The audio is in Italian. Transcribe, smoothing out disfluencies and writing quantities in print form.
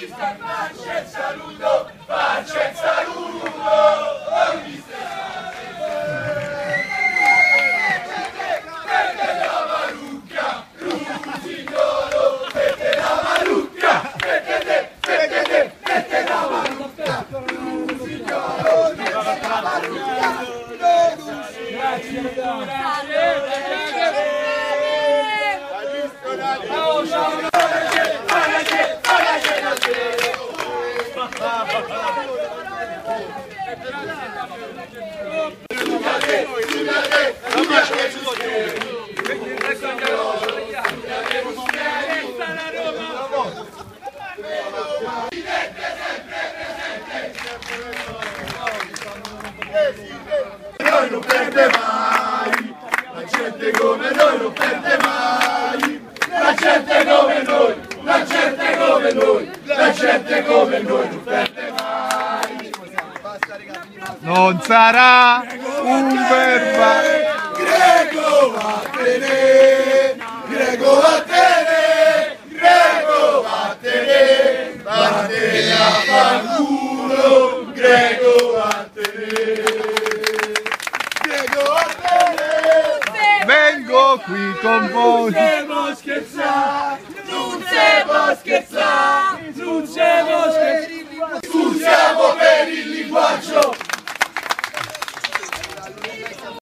Pace e saluto, pace e saluto. Noi non perde mai, la gente come noi non perde mai, la gente come noi, la gente come noi, la gente come noi non perde mai. Non sarà un verbale. Greco vattene, Greco vattene.